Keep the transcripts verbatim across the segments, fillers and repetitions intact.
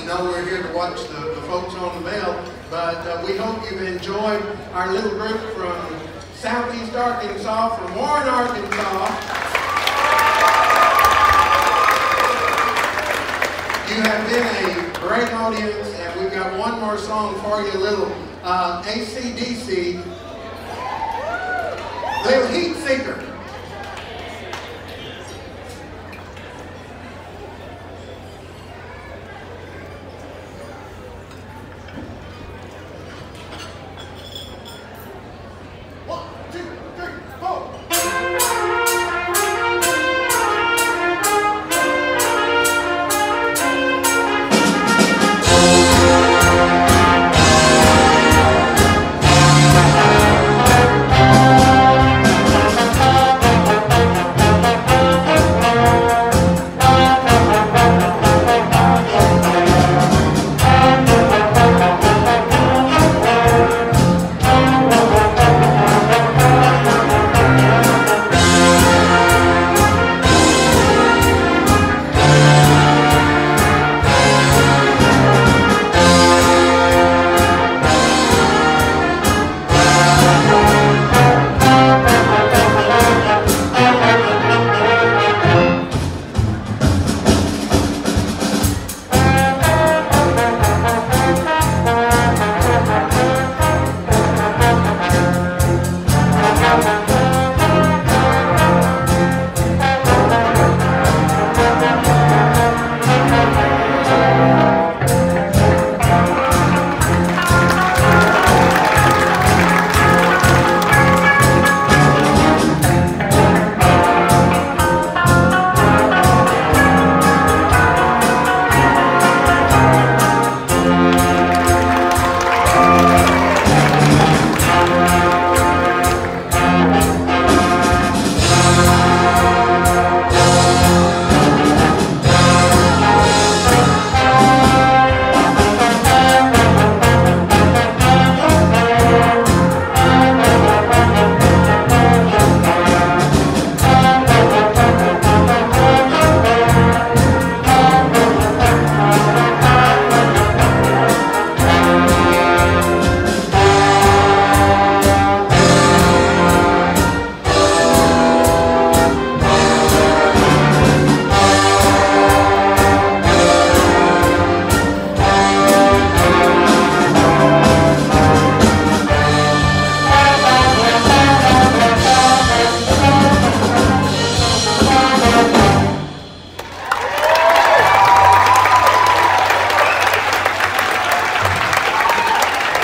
know we're here to watch the, the folks on the Belle, but uh, we hope you've enjoyed our little group from Southeast Arkansas, from Warren, Arkansas. You have been a great audience, and we've got one more song for you, a little uh, A C D C, little Heat Seeker.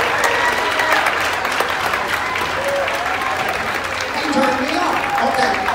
Turn me off. Okay.